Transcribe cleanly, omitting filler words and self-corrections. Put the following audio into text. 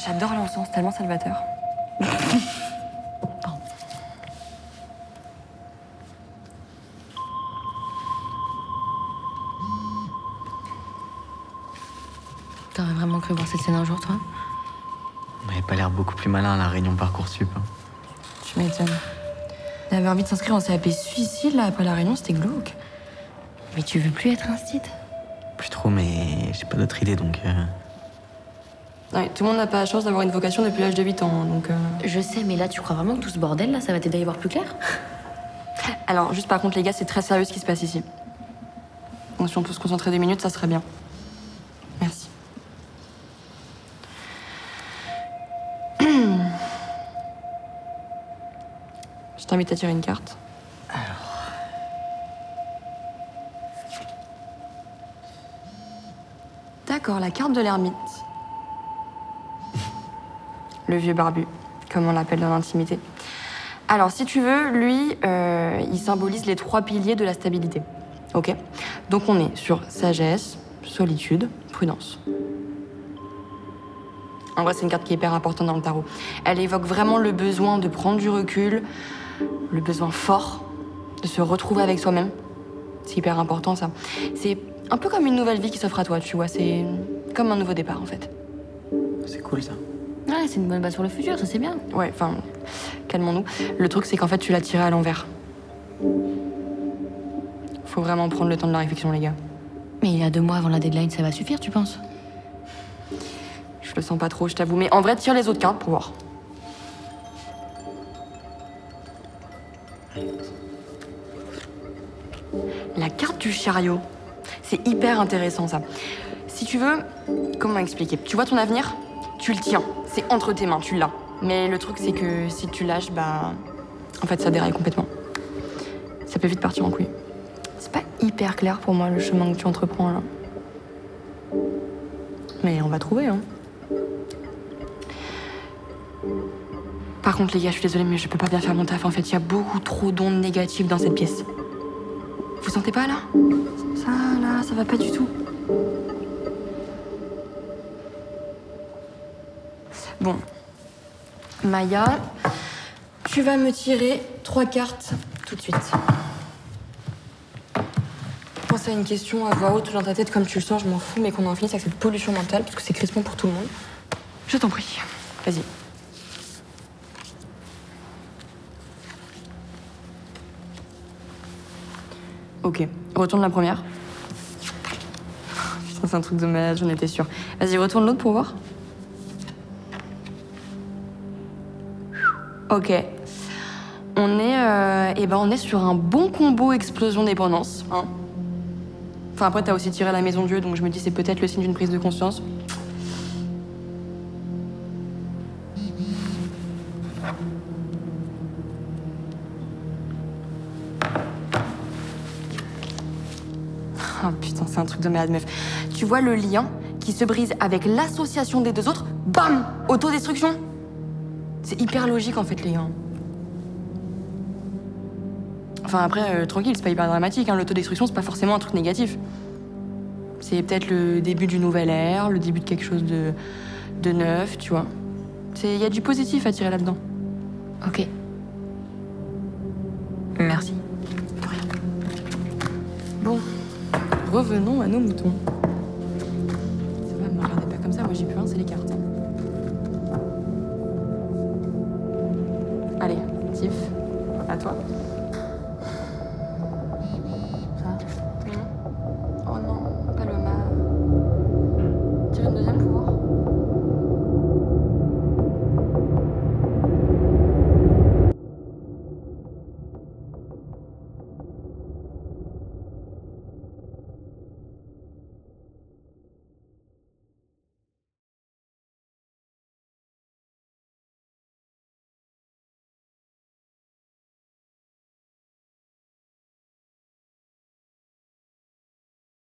J'adore l'encens, tellement salvateur. T'aurais vraiment cru voir cette scène un jour, toi? On n'avait pas l'air beaucoup plus malin à la réunion Parcoursup. Hein. Tu m'étonnes. Il avait envie de s'inscrire en CAP suicide, là, après la réunion, c'était glauque. Mais tu veux plus être instit? Plus trop, mais j'ai pas d'autre idée, donc... Ouais, tout le monde n'a pas la chance d'avoir une vocation depuis l'âge de 8 ans, donc... Je sais, mais là, tu crois vraiment que tout ce bordel, là, ça va t'aider à y voir plus clair? Alors, juste par contre, les gars, c'est très sérieux ce qui se passe ici. Donc si on peut se concentrer 2 minutes, ça serait bien. Merci. Je t'invite à tirer une carte. D'accord, la carte de l'ermite. Le vieux barbu, comme on l'appelle dans l'intimité. Alors, si tu veux, lui, il symbolise les 3 piliers de la stabilité. Ok? Donc on est sur sagesse, solitude, prudence. En vrai, c'est une carte qui est hyper importante dans le tarot. Elle évoque vraiment le besoin de prendre du recul, le besoin fort de se retrouver avec soi-même. C'est hyper important, ça. C'est un peu comme une nouvelle vie qui s'offre à toi, tu vois. C'est comme un nouveau départ, en fait. C'est cool, ça. Ouais, c'est une bonne base pour le futur, ça c'est bien. Ouais, enfin, calmons-nous. Le truc, c'est qu'en fait, tu l'as tiré à l'envers. Faut vraiment prendre le temps de la réflexion, les gars. Mais il y a 2 mois avant la deadline, ça va suffire, tu penses? Je le sens pas trop, je t'avoue. Mais en vrai, tire les autres cartes pour voir. La carte du chariot. C'est hyper intéressant, ça. Si tu veux, comment expliquer? Tu vois ton avenir? Tu le tiens. C'est entre tes mains, tu l'as. Mais le truc, c'est que si tu lâches, bah... En fait, ça déraille complètement. Ça peut vite partir en couille. C'est pas hyper clair pour moi, le chemin que tu entreprends, là. Mais on va trouver, hein. Par contre, les gars, je suis désolée, mais je peux pas bien faire mon taf. En fait, il y a beaucoup trop d'ondes négatives dans cette pièce. Vous sentez pas, là? Ça va pas du tout. Bon. Maya, tu vas me tirer 3 cartes tout de suite. Pense à une question à voix haute dans ta tête comme tu le sens, je m'en fous, mais qu'on en finisse avec cette pollution mentale, parce que c'est crispant pour tout le monde. Je t'en prie. Vas-y. Ok, retourne la première. Putain, c'est un truc de malade, j'en étais sûre. Vas-y, retourne l'autre pour voir. Ok. On est sur un bon combo explosion-dépendance. Hein. Enfin, après, t'as aussi tiré la maison Dieu, donc je me dis c'est peut-être le signe d'une prise de conscience. Oh putain, c'est un truc de malade, meuf. Tu vois le lien qui se brise avec l'association des 2 autres? Bam! Autodestruction! C'est hyper logique, en fait, les gars. Enfin, après, tranquille, c'est pas hyper dramatique, hein. L'autodestruction, c'est pas forcément un truc négatif. C'est peut-être le début d'une nouvelle ère, le début de quelque chose de neuf, tu vois. Il y a du positif à tirer là-dedans. Ok. Merci. De rien. Bon, revenons à nos moutons. Ça va, me regardez pas comme ça, moi j'ai plus rien, c'est les cartes. Allez, Tiff, à toi. Ça va? Oh non, pas le mât. Tire une deuxième.